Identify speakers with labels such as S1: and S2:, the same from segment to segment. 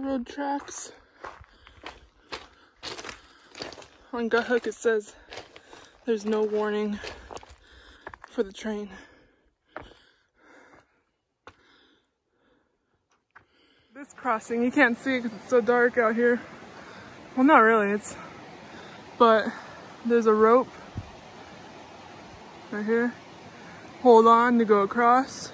S1: railroad tracks. On Guthook it says there's no warning for the train. This crossing, you can't see it because it's so dark out here. Well, not really, but there's a rope right here. Hold on to go across.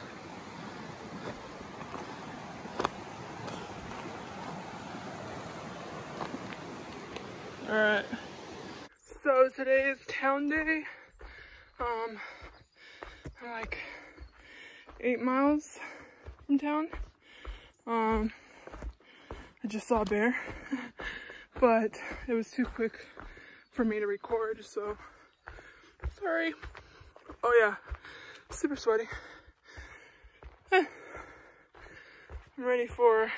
S1: Alright, so today is town day. I'm like 8 miles from town. I just saw a bear, but it was too quick for me to record, so sorry. Oh yeah, super sweaty. I'm ready for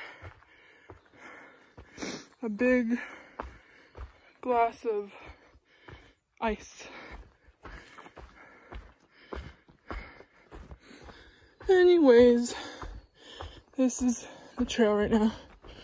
S1: a big glass of ice. Anyways, this is the trail right now.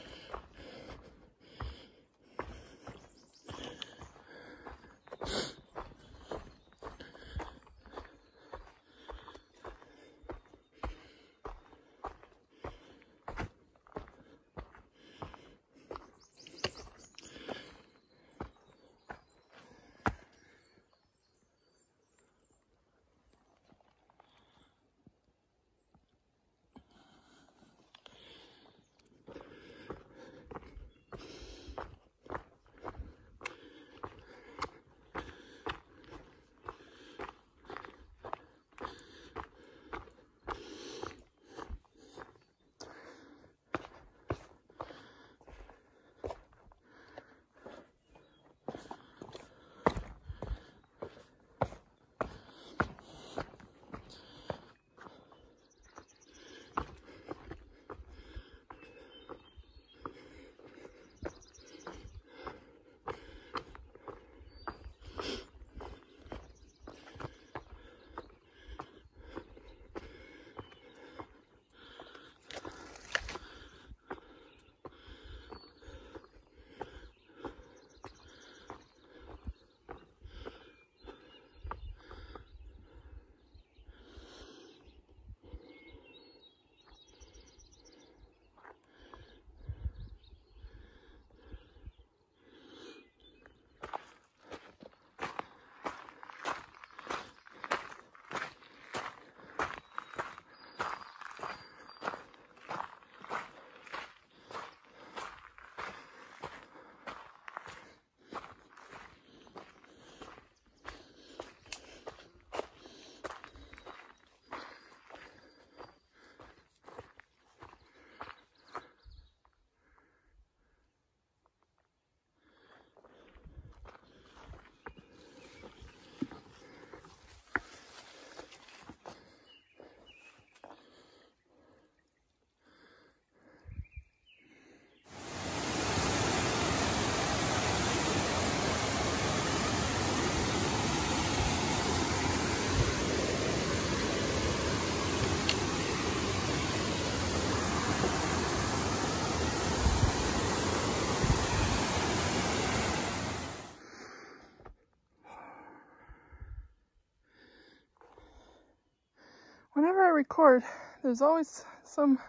S1: Whenever I record, there's always some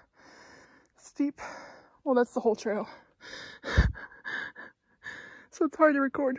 S1: steep, well, that's the whole trail. So it's hard to record.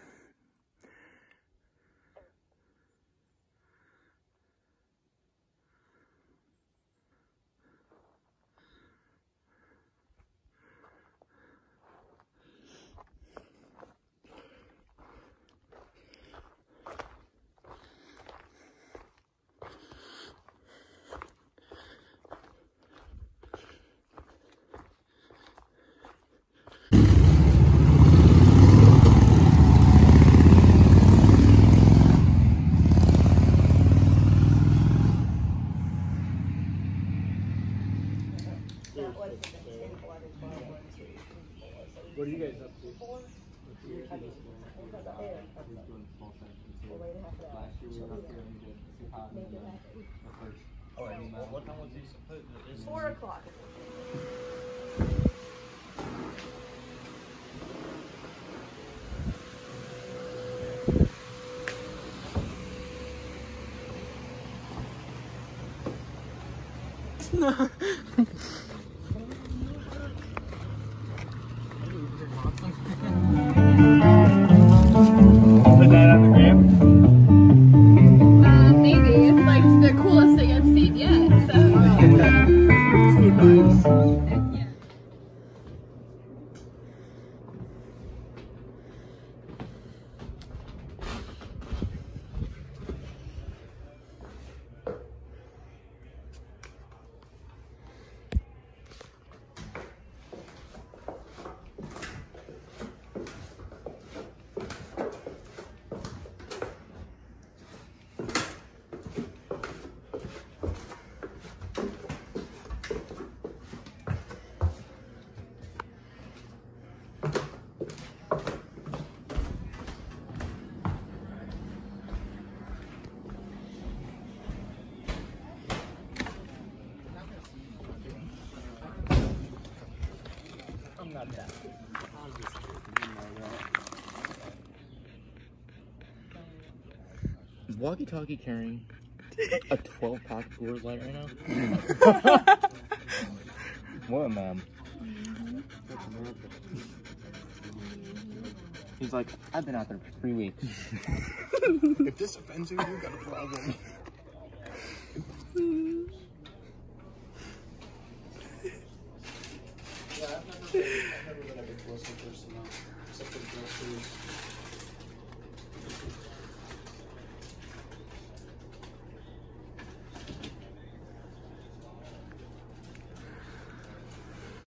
S2: What are you guys up to? Last year we were up here and we did Secaucus and then the first. Oh, what time was this?
S3: 4 o'clock.
S2: The night on the grave?
S3: Maybe. It's like the coolest thing I've seen yet. So.
S2: Sweet vibes.
S3: Yeah.
S2: I'm not that. Is Walkie Talkie carrying a 12-pack Coors Light right now? What a man. He's like, I've been out there for 3 weeks.
S4: If this offends you, you got a problem.